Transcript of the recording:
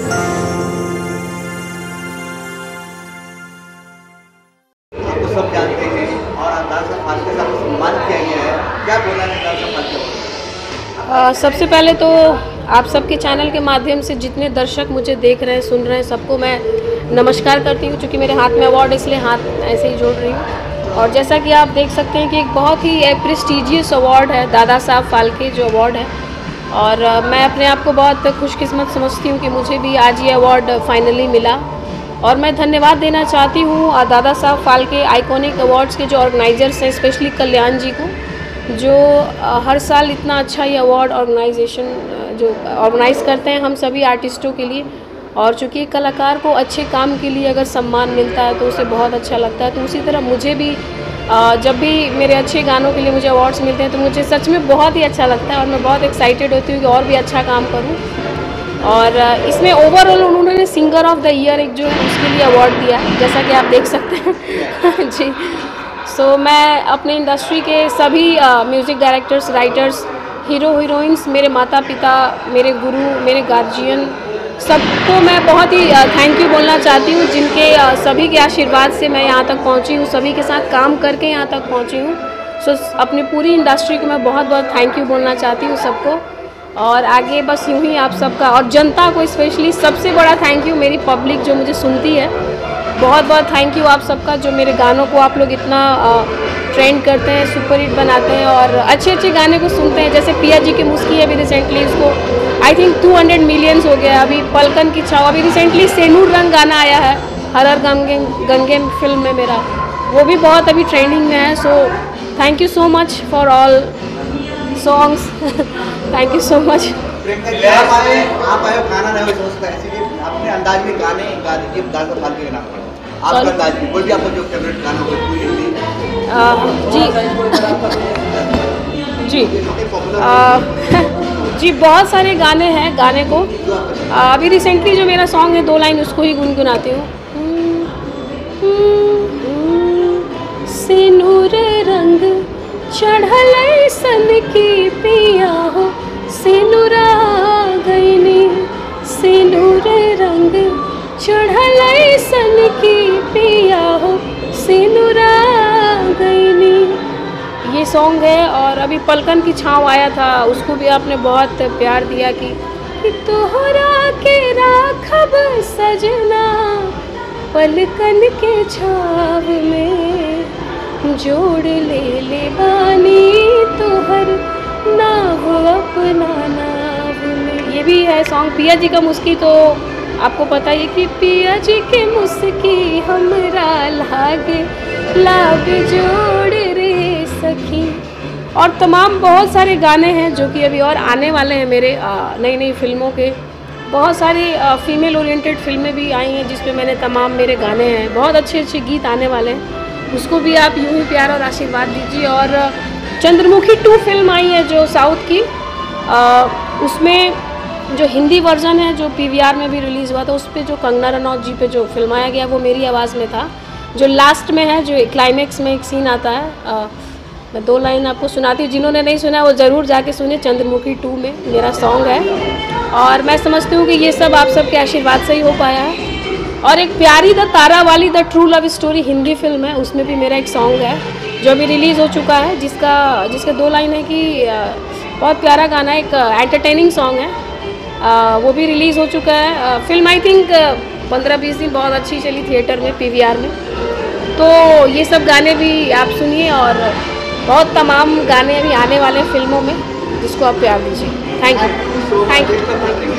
आपको सब जानते हैं और अंदाज़ा फाल्के साहब को सम्मान किया गया है, क्या बोलना है अंदाज़ा फाल्के? सबसे पहले तो आप सबके चैनल के माध्यम से जितने दर्शक मुझे देख रहे हैं, सुन रहे हैं, सबको मैं नमस्कार करती हूँ। क्योंकि मेरे हाथ में अवार्ड, इसलिए हाथ ऐसे ही जोड़ रही हूँ। और जैसा कि आप देख सकते हैं कि एक बहुत ही प्रेस्टीजियस अवार्ड है, दादा साहब फाल्के जो अवार्ड है। और मैं अपने आप को बहुत खुशकिस्मत समझती हूँ कि मुझे भी आज ये अवार्ड फाइनली मिला। और मैं धन्यवाद देना चाहती हूँ दादा साहब फाल्के आइकॉनिक अवार्ड्स के जो ऑर्गेनाइजर्स हैं, स्पेशली कल्याण जी को, जो हर साल इतना अच्छा ये अवार्ड ऑर्गेनाइजेशन जो ऑर्गेनाइज़ करते हैं हम सभी आर्टिस्टों के लिए। और चूँकि एक कलाकार को अच्छे काम के लिए अगर सम्मान मिलता है तो उसे बहुत अच्छा लगता है। तो उसी तरह मुझे भी जब भी मेरे अच्छे गानों के लिए मुझे अवार्ड्स मिलते हैं तो मुझे सच में बहुत ही अच्छा लगता है और मैं बहुत एक्साइटेड होती हूँ कि और भी अच्छा काम करूँ। और इसमें ओवरऑल उन्होंने सिंगर ऑफ द ईयर एक जो है उसके लिए अवार्ड दिया है, जैसा कि आप देख सकते हैं जी। सो मैं अपने इंडस्ट्री के सभी music directors, writers, hero heroines, मेरे माता पिता, मेरे गुरु, मेरे गार्जियन, सबको मैं बहुत ही थैंक यू बोलना चाहती हूँ, जिनके सभी के आशीर्वाद से मैं यहाँ तक पहुँची हूँ, सभी के साथ काम करके यहाँ तक पहुँची हूँ। सो अपनी पूरी इंडस्ट्री को मैं बहुत बहुत थैंक यू बोलना चाहती हूँ सबको। और आगे बस यूँ ही आप सबका और जनता को स्पेशली सबसे बड़ा थैंक यू, मेरी पब्लिक जो मुझे सुनती है, बहुत बहुत थैंक यू आप सबका, जो मेरे गानों को आप लोग इतना ट्रेंड करते हैं, सुपर हिट बनाते हैं और अच्छे अच्छे गाने को सुनते हैं। जैसे पिया जी की मुस्की है, अभी रिसेंटली उसको आई थिंक 200 मिलियंस हो गया। अभी पलकन की छाव, अभी रिसेंटली सेनूर रंग गाना आया है हर हर गंगे फिल्म में मेरा, वो भी बहुत अभी ट्रेंडिंग में है। So thank you so much for all songs thank you so much. आप आए खाना नहीं सोचता है, इसीलिए अपने अंदाज में गाने गा दीजिए दादा फाल्के के नाम पर। आपका अंदाज में कोई भी आपका जो फेवरेट गाना हो कोई जी जी बहुत सारे गाने हैं गाने को। अभी रिसेंटली जो मेरा सॉन्ग है 2 लाइन उसको ही गुनगुनाती हूँ। सिनुर रंग चढ़ल सन की पिया हो, सिनुरा गईनी, सिनुर रंग चढ़ल सन की पिया हो, सिनुरा गईनी, ये सॉन्ग है। और अभी पलकन की छाँव आया था, उसको भी आपने बहुत प्यार दिया कि तोहरा के राखब सजना पलकन के छाव में, जोड़ ले बानी तोहर नाव अपना नाव में। ये भी है सॉन्ग। पिया जी का मुस्की तो आपको पता ही कि पिया जी के मुस्की हमरा लाग जोड़ रे सखी। और तमाम बहुत सारे गाने हैं जो कि अभी और आने वाले हैं मेरे नई नई फिल्मों के। बहुत सारी फीमेल ओरिएंटेड फिल्में भी आई हैं जिसमें मैंने तमाम मेरे गाने हैं, बहुत अच्छे अच्छे गीत आने वाले हैं, उसको भी आप यूँ ही प्यार और आशीर्वाद दीजिए। और चंद्रमुखी 2 फिल्म आई है जो साउथ की, उसमें जो हिंदी वर्जन है जो PVR में भी रिलीज़ हुआ था, उस पर जो कंगना रनौत जी पे जो फिल्माया गया वो मेरी आवाज़ में था। जो लास्ट में है, जो क्लाइमेक्स में एक सीन आता है, मैं 2 लाइन आपको सुनाती हूँ, जिन्होंने नहीं सुना वो ज़रूर जाके सुने। चंद्रमुखी 2 में मेरा सॉन्ग है और मैं समझती हूँ कि ये सब आप सबके आशीर्वाद से ही हो पाया है। और एक प्यारी द तारा वाली the true love story Hindi फिल्म है, उसमें भी मेरा एक सॉन्ग है जो अभी रिलीज़ हो चुका है, जिसके 2 लाइन है कि बहुत प्यारा गाना है, एक एंटरटेनिंग सॉन्ग है, वो भी रिलीज़ हो चुका है। फिल्म आई थिंक 15-20 दिन बहुत अच्छी चली थिएटर में, PVR में। तो ये सब गाने भी आप सुनिए और बहुत तमाम गाने अभी आने वाले हैं फिल्मों में, जिसको आप प्यार दीजिए। Thank you.